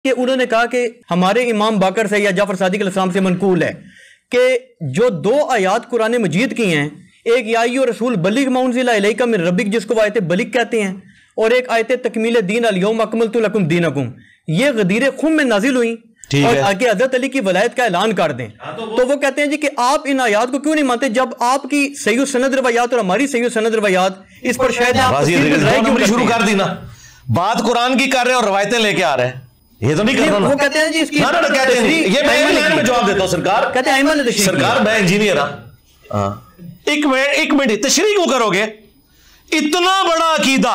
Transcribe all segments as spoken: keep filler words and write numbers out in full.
कि उन्होंने कहा कि हमारे इमाम बाकर से या जाफर सादिक अलैहिस्सलाम से मनकूल है कि जो दो आयात कुरान मजीद की हैं, एक या अय्युहर रसूल बलिग मा उनज़िला इलैका मिन रब्बिक, जिसको वो आयत बलिग कहते हैं, और एक आयत तकमील दीन अल यौम अकमलतु लकुम दीनकुम, ये गदीर खुम में नाजिल हुई और आगे हज़रत अली की वलायत का ऐलान कर दें। तो वो, तो वो कहते हैं जी कि आप इन आयात को क्यों नहीं मानते जब आपकी सही सनद रवायात और हमारी सही सनद रवायात इस पर शायद शुरू कर दी ना। बात कुरान की कर रहे हैं और रवायतें लेके आ रहे हैं, ये तो नहीं कर रहा। वो कहते हैं जी इसकी ना ना कहते हैं ये मैं लाइन में जवाब देता हूं सरकार। कहते हैं सरकार मैं इंजीनियर हां, एक मिनट एक मिनट तशरीह क्यों करोगे? इतना बड़ा अकीदा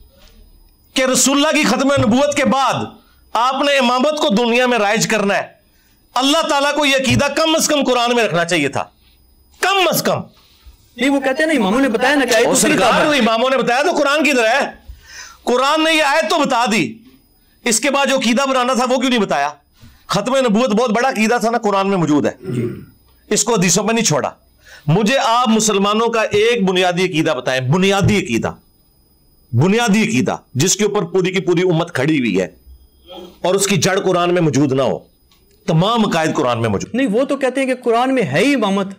कि रसूलुल्लाह की खत्म नबूवत के बाद आपने इमामत को दुनिया में राइज करना है, अल्लाह ताला को यह अकीदा कम अज कम कुरान में रखना चाहिए था, कम अज कम। नहीं वो कहते हैं ना इमामों ने बताया ना क्या सरकार, इमामों ने बताया तो कुरान की तरह है, कुरान ने यह आयत तो बता दी, इसके बाद जो अकीदा बनाना था वो क्यों नहीं बताया? खत्म नबूवत बहुत बड़ा अकीदा था ना, कुरान में मौजूद है, इसको हदीसों में नहीं छोड़ा। मुझे आप मुसलमानों का एक बुनियादी अकीदा बताएं, बुनियादी अकीदा, बुनियादी अकीदा जिसके ऊपर पूरी की पूरी उम्मत खड़ी हुई है और उसकी जड़ कुरान में मौजूद ना हो। तमाम अकायद कुरान में मौजूद नहीं। वो तो कहते हैं कि कुरान में है ही इमामत,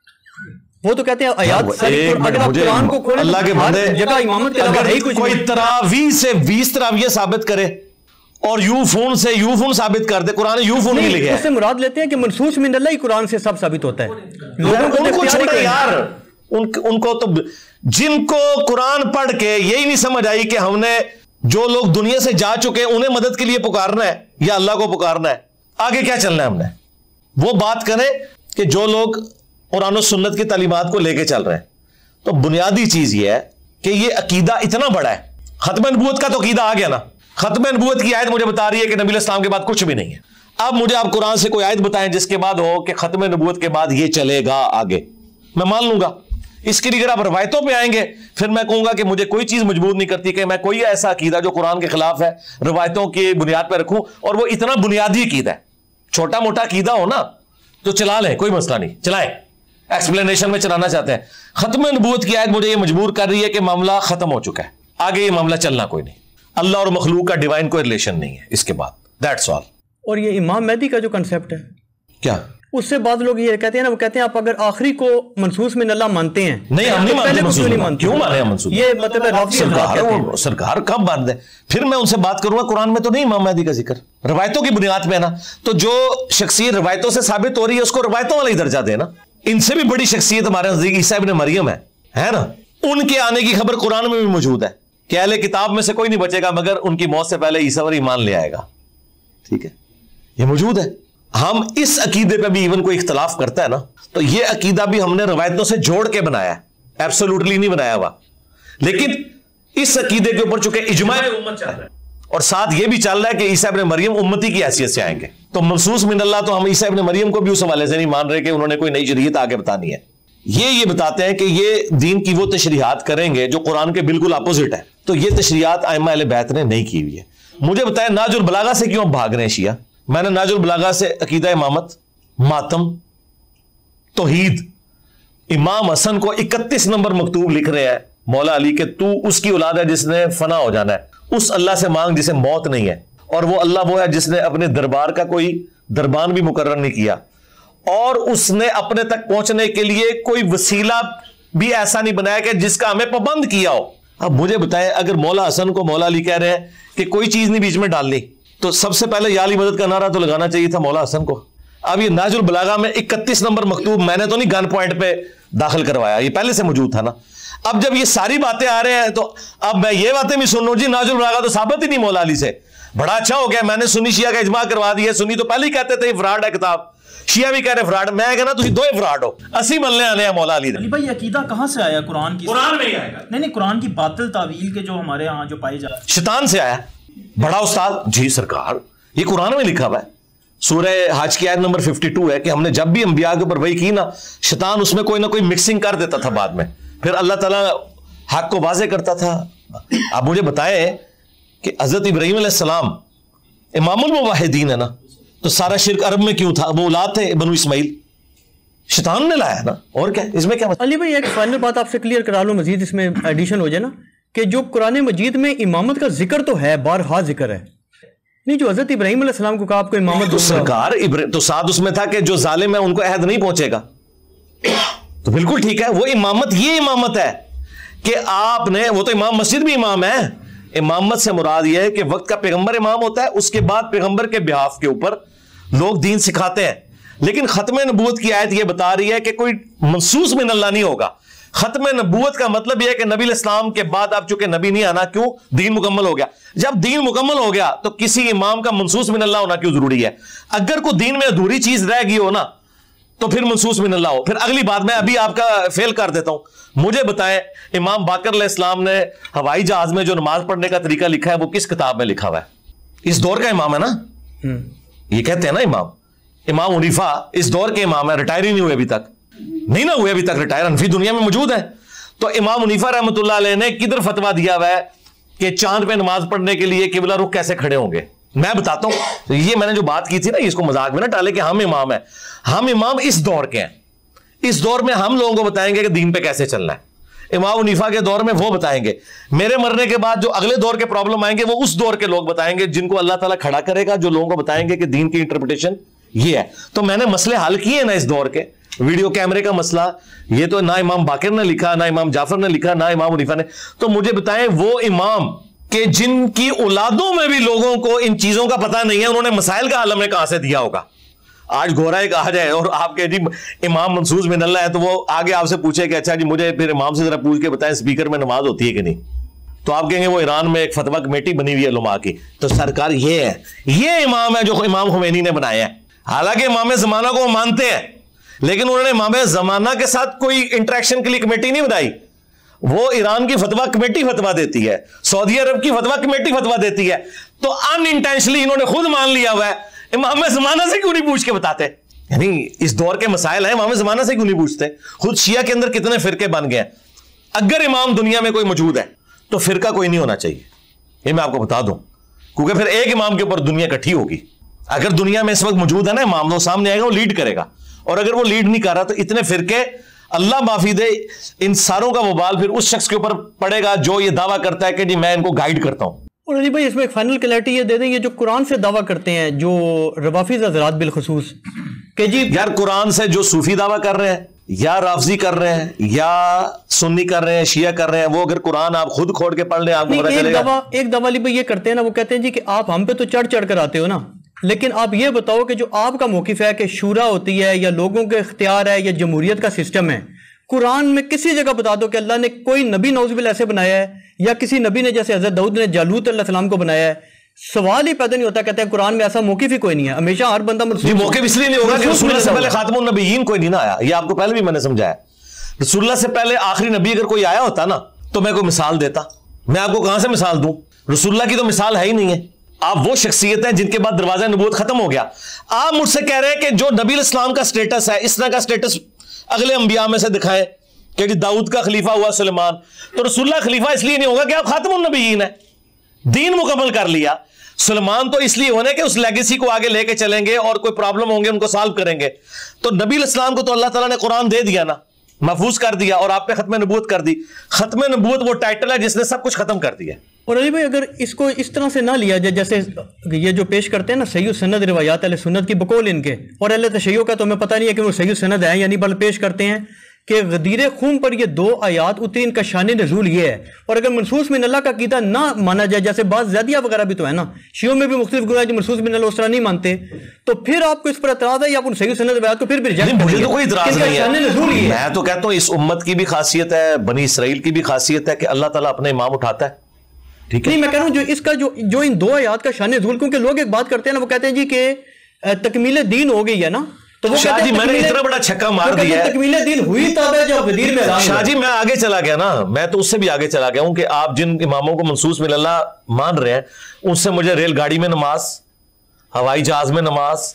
वो तो कहते हैं आयात अगर आप कुरान को खोलें अल्लाह के बंदे जगह इमामत के अलावा है ही कुछ। कोई तरावी से बीस तरावियां साबित करे और यूफून से यूफून साबित कर दे, कुरान यूफून नहीं लिखे, उससे मुराद लेते हैं कि मनसूस मिन अल्लाह ही कुरान से सब साबित होता है। लोगों को उनको छोड़े यार, उन, उनको तो जिनको कुरान पढ़ के यही नहीं समझ आई कि हमने जो लोग दुनिया से जा चुके हैं उन्हें मदद के लिए पुकारना है या अल्लाह को पुकारना है, आगे क्या चलना है हमने, वो बात करें कि जो लोग कुरान और सुन्नत की तालीमात को लेके चल रहे हैं। तो बुनियादी चीज ये है कि ये अकीदा इतना बड़ा है। खत्म नबूवत का तो अकीदा आ गया ना, खत्म नबूवत की आयत मुझे बता रही है कि नबी इस्लाम के बाद कुछ भी नहीं है। अब मुझे आप कुरान से कोई आयत बताएं जिसके बाद हो कि खत्म नबूवत के बाद ये चलेगा आगे, मैं मान लूंगा। इसके लिए अगर आप रवायतों पे आएंगे फिर मैं कहूंगा कि मुझे कोई चीज मजबूर नहीं करती कि मैं कोई ऐसा अकीदा जो कुरान के खिलाफ है रवायतों की बुनियाद पर रखूं, और वो इतना बुनियादी अकीदा है। छोटा मोटा अकीदा हो ना तो चला लें, कोई मसला नहीं, चलाएं, एक्सप्लेनेशन में चलाना चाहते हैं। खत्म नबूवत की आयत मुझे ये मजबूर कर रही है कि मामला खत्म हो चुका है, आगे ये मामला चलना कोई नहीं, अल्लाह और मखलूक का डिवाइन कोई रिलेशन नहीं है इसके बाद, दैट्स ऑल। और ये इमाम मेहदी का जो कंसेप्ट है क्या, उससे बाद लोग ये कहते हैं ना, वो कहते हैं आप अगर आखिरी को मनसूस में अल्लाह मानते हैं, नहीं हम नहीं मानते, मनसूस नहीं मानते, क्यों माने हम मनसूस? ये मतलब सरकार सरकार कब मान दे, फिर मैं उनसे बात करूंगा। कुरान में तो नहीं इमाम मेहदी का जिक्र, रवायतों की बुनियाद पे है ना, तो जो शख्सियत रवायतों से साबित हो रही है उसको रवायतों वाला ही दर्जा देना। इनसे भी बड़ी शख्सियत हमारे नजदीक ईसा इब्न मरियम है, है ना, उनके आने की खबर कुरान में भी मौजूद है कि अहले किताब में से कोई नहीं बचेगा मगर उनकी मौत से पहले ईसा पर ईमान ले आएगा। ठीक है, ये मौजूद है। हम इस अकीदे पे भी इवन कोई इख्तलाफ करता है ना तो ये अकीदा भी हमने रवायतों से जोड़ के बनाया है, एब्सोल्युटली नहीं बनाया हुआ। लेकिन इस अकीदे के ऊपर चूंकि इजमा उम्मत चल रहा है और साथ ये भी चल रहा है कि ईसा इब्न मरियम उम्मती की हैसियत से आएंगे, तो मनसूस मिन अल्लाह, तो हम ईसा इब्न मरियम को भी उस हवाले से नहीं मान रहे कि उन्होंने कोई नई शरीयत आगे बतानी है। ये ये बताते हैं कि ये दीन की वो तशरीहात करेंगे जो कुरान के बिल्कुल अपोजिट है, तो ये तशरीहात आइम्मा अहले बैत ने नहीं की हुई है। मुझे बताएं नाजुल बलागा से क्यों भाग रहे हैं शिया? मैंने नाजुल बलागा से अकीदा इमामत, मातम, तौहीद, इमाम हसन को इकतीस नंबर मकतूब लिख रहे हैं मौला अली के तू उसकी औलाद है जिसने फना हो जाना है, उस अल्लाह से मांग जिसे मौत नहीं है, और वो अल्लाह वो है जिसने अपने दरबार का कोई दरबान भी मुकर्रर नहीं किया और उसने अपने तक पहुंचने के लिए कोई वसीला भी ऐसा नहीं बनाया कि जिसका हमें पाबंद किया हो। अब मुझे बताएं अगर मौला हसन को मौला अली कह रहे हैं कि कोई चीज नहीं बीच में डालनी, तो सबसे पहले या अली मदद का नारा तो लगाना चाहिए था मौला हसन को। अब ये नाजुल बलागा में इकतीस नंबर मकतूब मैंने तो नहीं गन पॉइंट पे दाखिल करवाया, ये पहले से मौजूद था ना। अब जब ये सारी बातें आ रहे हैं तो अब मैं ये बातें भी सुन रहा हूं जी नाजुल बलागा तो साबित ही नहीं मौला अली से, बड़ा अच्छा हो गया मैंने सुन्नी शिया का इजमा करवा दिया। सुन्नी तो पहले ही कहते थे फ्रॉड है किताब, शिया भी कह रहे फ्रॉड, मैं कहना तुम दो फ्रॉड हो, असी मलने आने हैं मौला अली अली भाई अकीदा कहां से आया? कुरान की, कुरान में ही आएगा। नहीं नहीं कुरान की बातिल तावील के जो हमारे यहाँ जो पाई जा रहा है, शैतान से आया। बड़ा उस्ताद जी सरकार, ये कुरान में लिखा हुआ है, सूरह हज की आयत नंबर बावन है कि हमने जब भी अंबिया के ऊपर वही की ना, शैतान उसमें कोई ना कोई मिक्सिंग कर देता था बाद में, फिर अल्लाह ताला हक को वाज़े करता था। आप मुझे बताएं कि हजरत इब्राहीम अलैहिस्सलाम इमामुल मुवाहिदीन है ना, तो सारा शिर्क अरब में क्यों था? वो औलाद थे बनु इस्माइल, शैतान ने लाया ना, और क्या इसमें क्या? अली भाई एक फाइनल बात आपसे क्लियर करा लो, मजीद इसमें एडिशन हो जाए ना, कि जो कुरान मजीद में इमामत का जिक्र तो है, बारहा जिक्र है, नहीं, जो हजरत इब्राहिम अलैहिस्सलाम को कहा आपको इमामत तो सरकार तो साथ उसमें था कि जो जालिम है उनको अहद नहीं पहुंचेगा, तो बिल्कुल ठीक है। वो इमामत ये इमामत है कि आपने, वो तो इमाम मस्जिद भी इमाम है। इमामत से मुराद यह है कि वक्त का पैगंबर इमाम होता है, उसके बाद पैगंबर के बिहाफ के ऊपर लोग दीन सिखाते हैं। लेकिन खत्म नबूवत की आयत यह बता रही है कि कोई मनसूस मिन अल्लाह नहीं होगा। खत्म नबूवत का मतलब यह है कि नबी इस्लाम के बाद आप चूंकि नबी नहीं आना, क्यों? दीन मुकम्मल हो गया। जब दीन मुकम्मल हो गया तो किसी इमाम का मनसूस मिन अल्लाह होना क्यों जरूरी है? अगर कोई दीन में अधूरी चीज रह गई हो ना तो फिर मनसूस मिन अल्लाह हो। फिर अगली बात मैं अभी आपका फेल कर देता हूं, मुझे बताएं इमाम बाकर अलैहिस्सलाम ने हवाई जहाज में जो नमाज पढ़ने का तरीका लिखा है वो किस किताब में लिखा हुआ है? इस दौर का इमाम है ना, ये कहते हैं ना इमाम इमाम हनीफा इस दौर के इमाम है, रिटायर ही नहीं हुए अभी तक, नहीं ना हुए अभी तक रिटायर, हनफी दुनिया में मौजूद है। तो इमाम हनीफा रहमतुल्लाह अलैह ने किधर फतवा दिया हुआ है कि चांद पे नमाज पढ़ने के लिए किबला रुख कैसे खड़े होंगे? मैं बताता हूं। तो ये मैंने जो बात की थी ना, इसको मजाक में ना डाले कि हम इमाम है, हम इमाम इस दौर के हैं। इस दौर में हम लोगों को बताएंगे कि दीन पे कैसे चलना है। इमाम हनीफा के दौर में वो बताएंगे, मेरे मरने के बाद जो अगले दौर के प्रॉब्लम आएंगे वो उस दौर के लोग बताएंगे, जिनको अल्लाह ताला खड़ा करेगा, जो लोगों को बताएंगे कि दीन की इंटरप्रिटेशन ये है। तो मैंने मसले हल किए ना इस दौर के, वीडियो कैमरे का मसला, ये तो ना इमाम बाकिर ने लिखा, ना इमाम जाफर ने लिखा, ना इमाम हनीफा ने। तो मुझे बताएं वो इमाम कि जिनकी औलादों में भी लोगों को इन चीजों का पता नहीं है, उन्होंने मसाइल का हल हमें कहां से दिया होगा? आज घोरा एक आ जाए और आपके जी इमाम मनसूस मिन अल्लाह है, तो वो आगे आपसे पूछे कि अच्छा जी मुझे फिर इमाम से जरा पूछ के बताएं स्पीकर में नमाज होती है कि नहीं, तो आप कहेंगे वो ईरान में एक फतवा कमेटी बनी हुई है उलमा की। तो सरकार ये है, ये इमाम है जो इमाम खुमैनी ने बनाया है। हालांकि इमाम जमाना को मानते हैं, लेकिन उन्होंने इमाम जमाना के साथ कोई इंटरेक्शन के लिए कमेटी नहीं बनाई। वो ईरान की फतवा कमेटी फतवा देती है, सऊदी अरब की फतवा कमेटी फतवा देती है। तो अनइंटेंशनली इन्होंने खुद मान लिया हुआ है, इमाम जमाना से क्यों नहीं पूछ के बताते? यानी इस दौर के मसाइल हैं, इमाम जमाना से क्यों नहीं पूछते? खुद शिया के अंदर कितने फिरके बन गए हैं। अगर इमाम दुनिया में कोई मौजूद है तो फिरका कोई नहीं होना चाहिए, ये मैं आपको बता दूं, क्योंकि फिर एक इमाम के ऊपर दुनिया इकट्ठी होगी। अगर दुनिया में इस वक्त मौजूद है ना इमाम, वो सामने आएगा, वो लीड करेगा, और अगर वो लीड नहीं कर रहा तो इतने फिरके, अल्लाह माफी दे, इन सारों का वबाल फिर उस शख्स के ऊपर पड़ेगा जो ये दावा करता है कि जी मैं इनको गाइड करता हूं। और अली भाई इसमें एक फाइनल क्लैरिटी ये दे दें, ये जो कुरान से दावा करते हैं जो रवाफिज हज़रात बिलखुसूस कि जी यार कुरान से जो सूफी दावा कर रहे हैं या राफजी कर रहे हैं या सुन्नी कर रहे हैं, शिया कर रहे हैं, वो अगर कुरान आप खुद खोल के पढ़ लें आपको पता चलेगा। एक दवा एक दवा अली भाई ये करते हैं ना, वो कहते हैं जी कि आप हम पे तो चढ़ चढ़ कर आते हो ना, लेकिन आप ये बताओ कि जो आपका मौकिफ है कि शूरा होती है या लोगों के इख्तियार है या जमहूरियत का सिस्टम है, कुरान में किसी जगह बता दो कि अल्लाह ने कोई नबी नौजुबिल्लाह ऐसे बनाया है या किसी नबी ने जैसे हजरत दाऊद ने जालूत अलैहिस्सलाम को बनाया है? सवाल ही पैदा नहीं होता। कहते हैं कुरान में ऐसा मौकिफ ही कोई नहीं है, हमेशा हर बंदा जी मौकिफ इसलिए नहीं होगा कि रसूलुल्लाह से पहले खातमुन नबीयीन कोई नहीं ना आया। ये आपको पहले भी मैंने समझाया, रसूलुल्लाह से पहले आखिरी नबी अगर कोई आया होता ना तो मैं कोई मिसाल देता। मैं आपको कहां से मिसाल दूं? रसूलुल्लाह की तो मिसाल है ही नहीं है। आप वो शख्सियत है जिनके बाद दरवाजा नबूवत खत्म हो गया। आप मुझसे कह रहे हैं कि जो नबी इस्लाम का स्टेटस है, इस तरह का स्टेटस अगले अंबिया में से दिखाएं कि दाऊद का खलीफा हुआ सुलेमान, तो रसूलुल्लाह खलीफा इसलिए नहीं होगा कि आप खातमुन नबीयीन है, दीन मुकम्मल कर लिया। सुलेमान तो इसलिए होने कि उस लेगेसी को आगे लेके चलेंगे और कोई प्रॉब्लम होंगे उनको सॉल्व करेंगे। तो नबी इस्लाम को तो अल्लाह ताला ने कुरान दे दिया ना, महफूज कर दिया, और आप पे खत्म नबूवत कर दी। खत्म नबूवत वो टाइटल है जिसने सब कुछ खत्म कर दिया। और अली भाई अगर इसको इस तरह से ना लिया जाए, जैसे ये जो पेश करते हैं ना सही सनद रिवायात अहले सुन्नत की बकौल इनके, और अहले तशय्युअ का तो हमें पता नहीं है कि वो सही सनद है यानी, बल पेश करते हैं कि गदीर खून पर ये दो आयात उतरी, इनका शान नज़ूल ये है। और अगर मनसूस मिन अल्लाह का कीदा ना माना जाए, जैसे बात ज़ियादिया वगैरह भी तो है ना, शियों में भी मुख्तलिफ गुना जो मनसूस मिन अल्लाह उस तरह नहीं मानते, तो फिर आपको इस पर एतराज़ है या आप सही सनद रिवायात को फिर भी रिजेक्ट करेंगे? मुझे तो कोई एतराज़ नहीं है। है। मैं तो कहता हूँ इस उम्मत की भी खासियत है, बनी इसराइल की भी खासियत है कि अल्लाह ताला अपने इमाम उठाता है। ठीक है, नहीं मैं कह रहा हूँ जो इसका जो जो इन दो आयात का शान नज़ूल, क्योंकि लोग एक बात करते हैं ना, वो कहते हैं जी कि तकमील दीन हो गई है ना, तो वो शाहजी मैंने इतना बड़ा छक्का मार दिया है, तकमील दीन हुई तब है जब गदीर में। शाहजी मैं आगे चला गया ना, मैं तो उससे भी आगे चला गया हूं कि आप जिन इमामों को मनसूस मिन अल्लाह मान रहे हैं, उससे मुझे रेलगाड़ी में नमाज, हवाई जहाज में नमाज,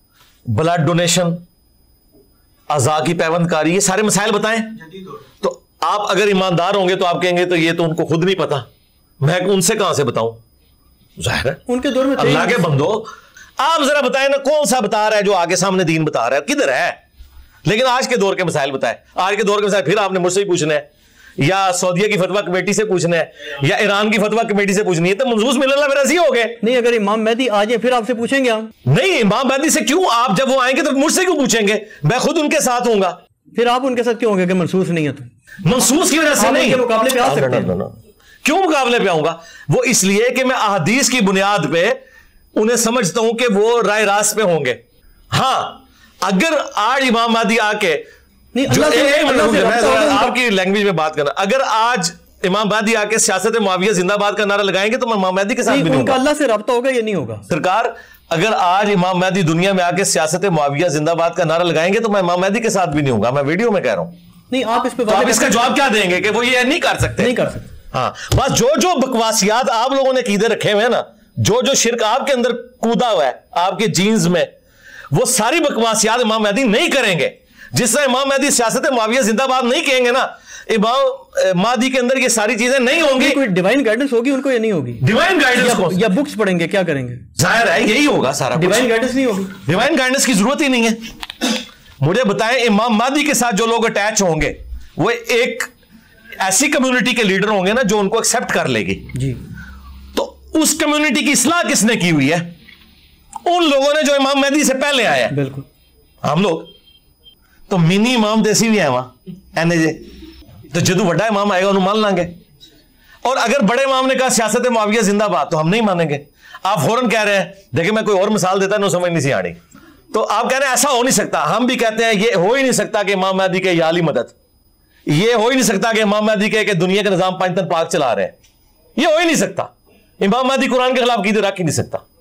ब्लड डोनेशन, अज़ा की पैबंदकारी, ये सारे मसाइल बताएं। तो आप अगर ईमानदार होंगे तो आप कहेंगे तो ये तो उनको खुद नहीं पता, मैं उनसे कहां से बताऊं? जाहिर है उनके दौर में अल्लाह के बंदो, आप जरा बताएं ना कौन सा बता रहा है जो आगे सामने दीन बता रहा है, किधर है? लेकिन आज के दौर के मसाइल बताए, आज के दौर के मसाइल फिर आपने मुझसे ही पूछना है या सऊदीया की फतवा कमेटी से पूछना है, या ईरान की फतवा कमेटी से पूछनी है, तो मनसूस मिलना मेरा जी हो गए। नहीं, अगर इमाम मेहदी आ जाए फिर आपसे पूछेंगे हम। नहीं, इमाम मेहदी से क्यों? आप जब वो आएंगे तो मुझसे क्यों पूछेंगे? मैं खुद उनके साथ हूंगा। फिर आप उनके साथ क्यों होंगे कि मनसूस नहीं है? तो मनसूस की वजह से आप नहीं, उनके मुकाबले पे आ सकते हैं। क्यों मुकाबले पे आऊंगा? वो इसलिए कि मैं अहादीस की बुनियाद पे उन्हें समझता हूं कि वो राय रास्त पे होंगे। हां, अगर आज इमाम मेहदी आके नहीं, जो ए, ए, मैं आपकी लैंग्वेज में बात करना, अगर आज इमाम मेहदी आके सियासत मुआविया जिंदाबाद का नारा लगाएंगे तो मैं इमाम मेहदी के साथ भी नहीं होगा। अल्लाह से रब्ता होगा, ये नहीं होगा। सरकार, अगर आज इमाम मेहदी दुनिया में आके सियासत मुआविया जिंदाबाद का नारा लगाएंगे तो मैं इमाम मेहदी के साथ भी नहीं होगा। मैं वीडियो में कह रहा हूं। नहीं, आप इस पे तो आप इसका जवाब क्या देंगे कि वो ये नहीं कर सकते? नहीं कर सकते। हाँ, बस जो जो बकवासियात आप लोगों ने कीदे रखे हुए हैं ना, जो जो शिरक आपके अंदर कूदा हुआ है आपके जीन्स में, वो सारी बकवासियात इमाम मेहदी नहीं करेंगे। जिस तरह इमाम मेहदी सियासत मुआविया जिंदाबाद नहीं कहेंगे ना, इमाम मेहदी के अंदर ये सारी चीजें नहीं होंगी। कोई डिवाइन गाइडेंस होगी उनको, ये नहीं होगी। डिवाइन गाइडेंस या, या बुक्स पढ़ेंगे, क्या करेंगे? जाहिर है यही होगा सारा। डिवाइन गाइडेंस नहीं होगी। डिवाइन गाइडेंस की जरूरत ही नहीं है। मुझे बताएं, इमाम मेहदी के साथ जो लोग अटैच होंगे वो एक ऐसी कम्युनिटी के लीडर होंगे ना जो उनको एक्सेप्ट कर लेगी जी। तो उस कम्युनिटी की इस्लाह किसने की हुई है? उन लोगों ने जो इमाम मेहदी से पहले आए हैं। बिल्कुल। हम लोग तो मिनी इमाम देसी भी है वहां एनएजे, तो जदू बड़ा इमाम आएगा उन्हें मान लांगे। और अगर बड़े इमाम ने कहा सियासत मुआविया जिंदाबाद, तो हम नहीं मानेंगे। आप फौरन कह रहे हैं, देखिए मैं कोई और मिसाल देता ना समझ नहीं सी आनी, तो आप कह रहे हैं ऐसा हो नहीं सकता। हम भी कहते हैं ये हो ही नहीं सकता कि इमाम मेहदी के याली मदद, ये हो ही नहीं सकता कि इमाम मेहदी के कि दुनिया का निजाम पंजतन पाक चला रहे हैं, ये हो ही नहीं सकता। इमाम मेहदी कुरान के खिलाफ कीदे रख ही नहीं सकता।